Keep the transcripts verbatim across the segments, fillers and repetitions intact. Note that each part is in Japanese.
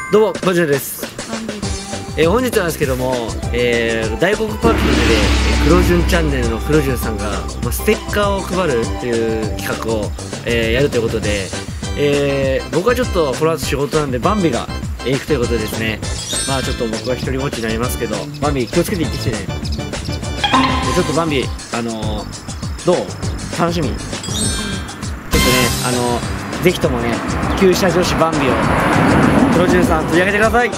どうもバジルです。えー、本日なんですけども、えー、大黒パークの上で黒順チャンネルの黒順さんが、まあ、ステッカーを配るっていう企画を、えー、やるということで、えー、僕はちょっとこの後仕事なんでバンビが、えー、行くということでですね、まあちょっと僕は一人ぼっちになりますけど、バンビ気をつけて行ってきてね。でちょっとバンビあのー、どう楽しみ？ちょっとねあのー、ぜひともね旧車女子バンビを黒順さん取り上げてください。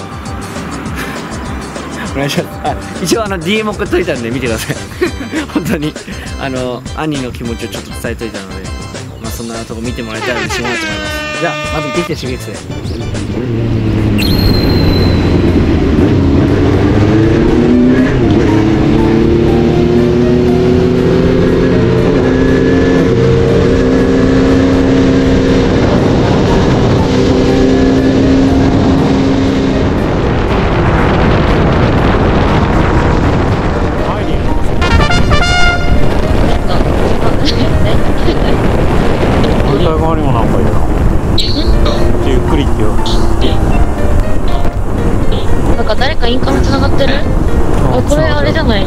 お願いします。あ、一応あの ディーエム 送っといたんで見てください。本当にあの兄の気持ちをちょっと伝えといたので、まあそんなとこ見てもらえたら嬉しいなと思います。じゃあバンビできてしげつで。 なんか誰かインカム繋がってる？あ、これあれじゃない？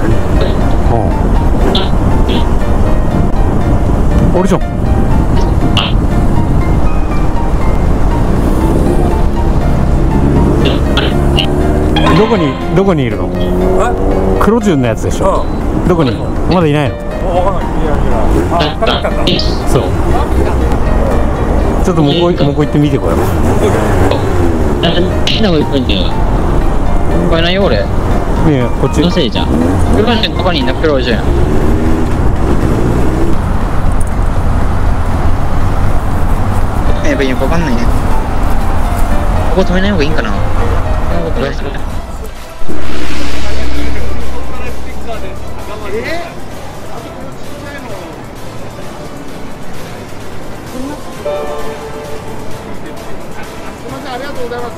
俺じゃん。どこにどこにいるの？黒順のやつでしょ。どこに？まだいないの？わかんない。いやいや。あ、帰ってきたんだ。そう。ちょっと向こう向こう行ってみてこよう。 聞こえないよ俺。 ねえ、こっち。 のせいじゃん。黒順どこにいんだ黒順。やばいよくわかんないね。ここ止めない方がいいんかな。 ありがとうございます。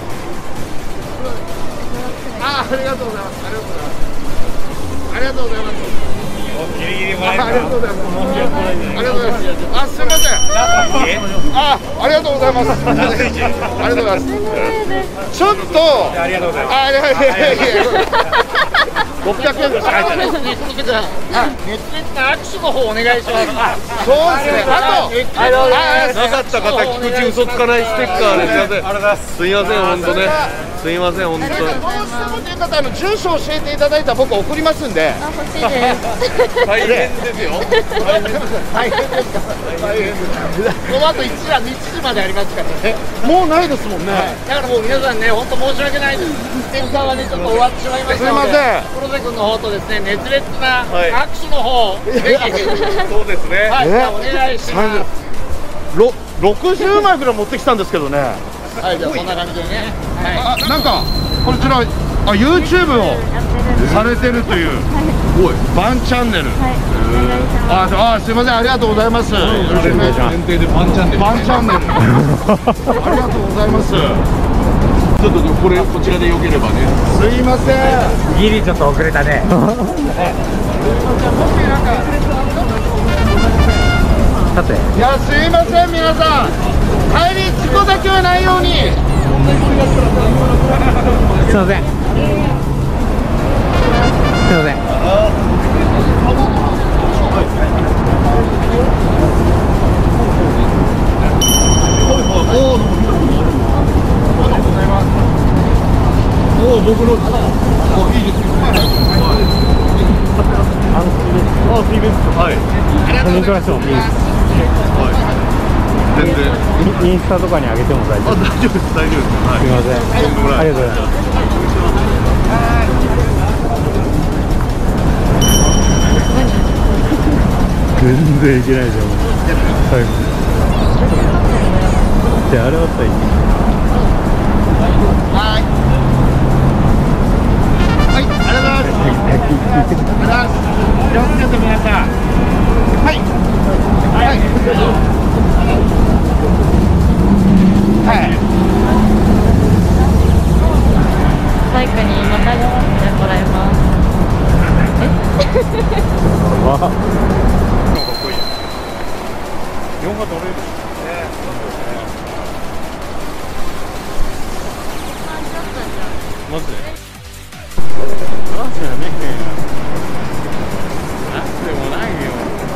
あ、ありがとうございます。ありがとうございます。ありがとうございます。ギリギリもらえた。ありがとうございます。ありがとうございます。あ、すみません。あ、ありがとうございます。ありがとうございます。ちょっと。ありがとうございます。あ、いやいやいやいや。六百円です。はい。熱烈な握手の方お願いします。そうですね。あと、 なかった方、菊池嘘つかないステッカーです。すみません、本当ね。すみません、本当に。どうしてもという方、あの住所を教えていただいたら僕送りますんで。 あ、欲しいです。 大変ですよ。 大変です。大変ですか。大変です。この後一時一時までありますからね。もうないですもんね。だからもう皆さんね、本当申し訳ないです。ステッカーはね、ちょっと終わってしまいましたので。すみません。黒瀬君の方とですね、熱烈な握手の方、ぜひ。 そうですね。 はい、お願いします。ろろくじゅうまいぐらい持ってきたんですけどね。はい、じゃあそんな感じでね。はい、あ、なんかこちらあ YouTube をされてるというバンチャンネル。ああ、すみません、ありがとうございます。よろしくお願いします。限定でバンチャンネル。バンチャンネル。ありがとうございます。ちょっとこれこちらでよければね。すいません。 ギリちょっと遅れたね。さて。 いや、すいません、皆さん。帰り事故だけはないように。 すいません。すいません。 おお、僕の。お、いいですよ。あ、ティービーエス。はい。 コメントらしいもん。 全然。 インスタとかに上げても大丈夫。 あ、大丈夫です、大丈夫です。 すみません。ありがとうございます。全然いけないじゃん。最後。じゃああれはったらいい。 はい。はい、ありがとうございます。ありがとうございます。気をつけて皆さん。はい。はい。はい。 バイクにまたがってもらいます。 日本が取れる。 マジでマジやねえよ。なんでもないよ。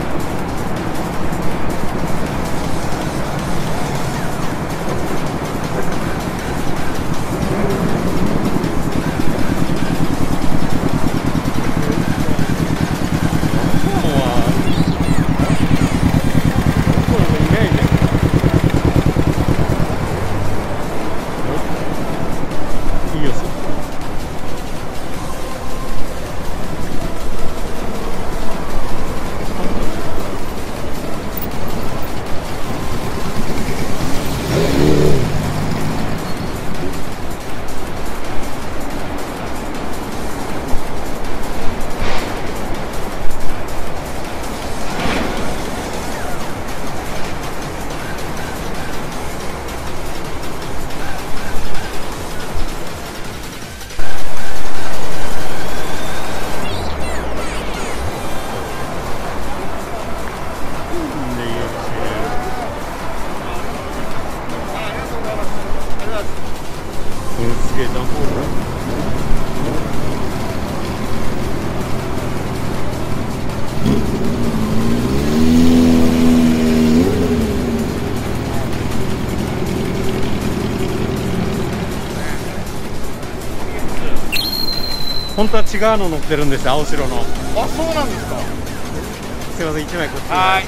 本当は違うの乗ってるんですよ、青白の。 あ、そうなんですか。 すいません、一枚こっちに。 はい。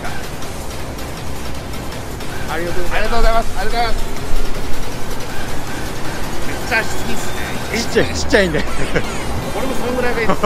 ありがとうございます。 ありがとうございます。ありがとうございます。めっちゃ好きっすね。 ちっちゃい、ちっちゃいんで。 俺もそのぐらいがいいです。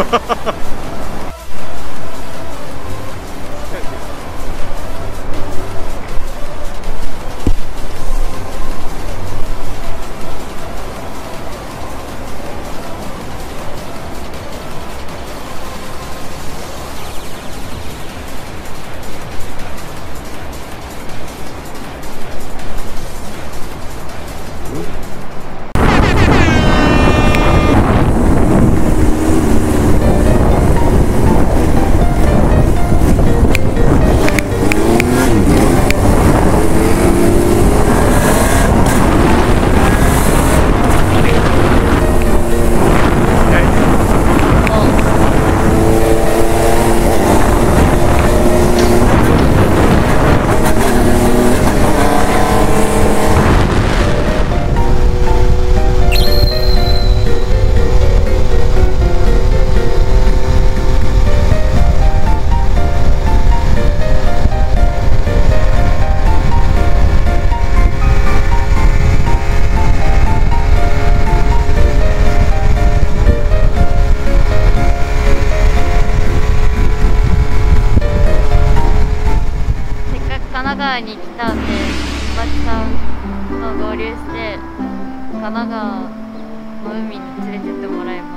に来たんで、おばちさんと合流して神奈川の海に連れてってもらいます。